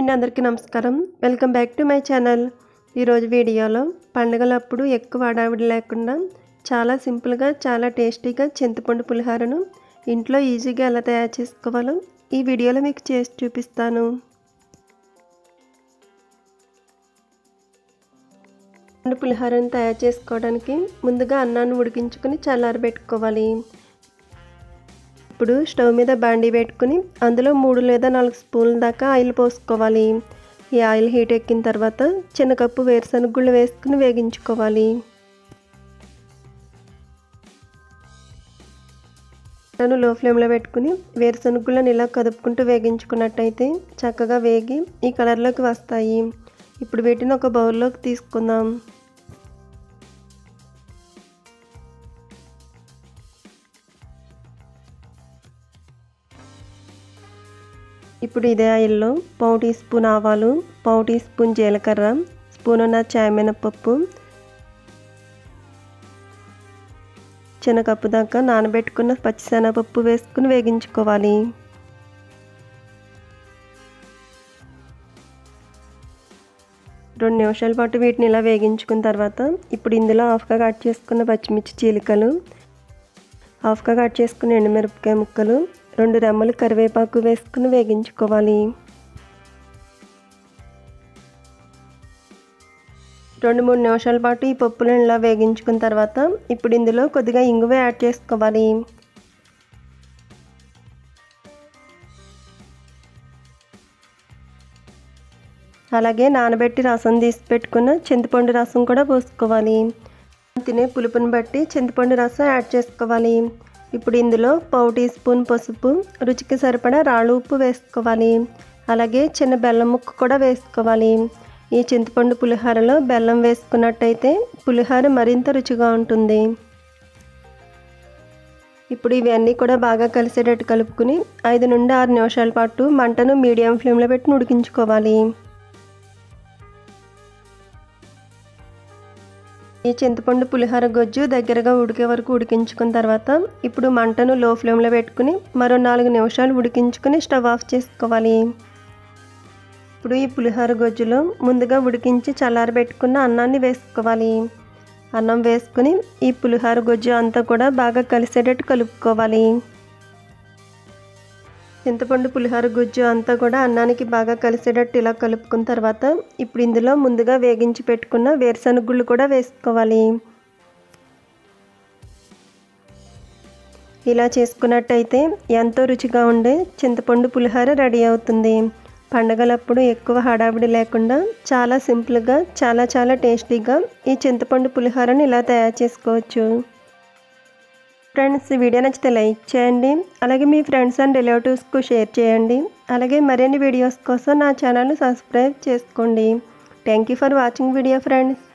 అండి అందరికీ నమస్కారం welcome back to my channel. ఈ రోజు వీడియోలో పండుగలప్పుడు ఎక్కువ హడావిడి లేకుండా చాలా సింపుల్ గా చాలా టేస్టీగా చింతపండు పులిహోరను ఇంట్లో ఈజీగా ఎలా తయారు చేసుకోవాలో ఈ వీడియోలో మీకు చేసి చూపిస్తాను। పులిహోరను తయారు చేసుకోవడానికి ముందుగా అన్నాన్ని ఉడికించుకొని చల్లారబెట్టుకోవాలి। ఇప్పుడు స్టవ్ మీద బాండీ పెట్టుకొని అందులో 3 లేదా 4 స్పూన్ల దాకా ఆయిల్ పోసుకోవాలి। ఈ ఆయిల్ హీట్ ఎక్కిన తర్వాత చిన్న కప్పు వేరుశనగ గుళ్ళు వేసుకొని వేగించుకోవాలి। నేను లో ఫ్లేమ్ లో పెట్టుకొని వేరుశనగ గుళ్ళని ఇలా కదుపుకుంటూ వేగించుకున్నట్టయితే చక్కగా వేగి ఈ కలర్ లోకి వస్తాయి। ఇప్పుడు వీటిని ఒక బౌల్ లోకి తీసుకుందాం। ఇప్పుడు ఇదే ఆయిల్లో పావు టీ స్పూన్ ఆవాలు, పావు టీ స్పూన్ జీలకర్ర, స్పూనున్నర చాయమినపప్పు, చిన్న కప్పు దాకా నానబెట్టుకున్న పచ్చిశనగపప్పు వేసుకుని వేగించుకోవాలి। రెండు నిమిషాల పాటు వీటిని ఇలా వేగించుకున్న తర్వాత ఇప్పుడు ఇందులో హాఫ్గా కట్ చేసుకున్న పచ్చిమిర్చి చీలికలు, హాఫ్గా కట్ చేసుకున్న ఎండుమిరపకాయ ముక్కలు, 2 రెమ్మలు కరివేపాకు వేసుకుని వేగించుకోవాలి। 2-3 నిమిషాల పాటు ఈ పప్పులను ఇలా వేగించుకున్న తర్వాత ఇప్పుడు ఇందులో కొద్దిగా ఇంగువ యాడ్ చేసుకోవాలి। అలాగే నానబెట్టి రసం తీసి పెట్టుకున్న చింతపండు రసం కూడా పోసుకోవాలి। తినే పులుపుని బట్టి చింతపండు రసం యాడ్ చేసుకోవాలి। ఇప్పుడు ఇందులో పావు టీ స్పూన్ పసుపు, రుచికి సరిపడా రాళ్ళు ఉప్పు వేసుకోవాలి। అలాగే చిన్న బెల్లం ముక్క కూడా వేసుకోవాలి। ఈ చింతపండు పులిహోరలో బెల్లం వేసుకున్నట్టయితే పులిహోర మరింత రుచిగా ఉంటుంది। ఇప్పుడు ఇవన్నీ కూడా బాగా కలిసేటట్టు కలుపుకుని 5 నుండి 6 నిమిషాల పాటు మంటను మీడియం ఫ్లేమ్లో పెట్టి ఉడికించుకోవాలి। ఈ చింతపండు పులిహోర గొజ్జు దగ్గరగా ఉడికే వరకు ఉడికించుకున్న తర్వాత ఇప్పుడు మంటను లో ఫ్లేమ్లో పెట్టుకుని మరో 4 నిమిషాలు ఉడికించుకుని స్టవ్ ఆఫ్ చేసుకోవాలి। ఇప్పుడు ఈ పులిహోర గొజ్జులో ముందుగా ఉడికించి చల్లారబెట్టుకున్న అన్నాన్ని వేసుకోవాలి। అన్నం వేసుకుని ఈ పులిహోర గొజ్జు అంతా కూడా బాగా కలిసేటట్టు కలుపుకోవాలి। చింతపండు పులిహోర గుజ్జు అంతా కూడా అన్నానికి బాగా కలిసేటట్టు ఇలా కలుపుకున్న తర్వాత ఇప్పుడు ఇందులో ముందుగా వేగించి పెట్టుకున్న వేరుశనగ గుళ్ళు కూడా వేసుకోవాలి। ఇలా చేసుకున్నట్టయితే ఎంతో రుచిగా ఉండే చింతపండు పులిహోర రెడీ అవుతుంది। పండగలప్పుడు ఎక్కువ హడావిడి లేకుండా చాలా సింపుల్గా చాలా టేస్టీగా ఈ చింతపండు పులిహోరని ఇలా తయారు చేసుకోవచ్చు। ఫ్రెండ్స్, వీడియో నచ్చితే లైక్ చేయండి, అలాగే మీ ఫ్రెండ్స్ అండ్ రిలేటివ్స్కు షేర్ చేయండి, అలాగే మరిన్ని వీడియోస్ కోసం నా ఛానల్ని సబ్స్క్రైబ్ చేసుకోండి। Thank you for watching video friends.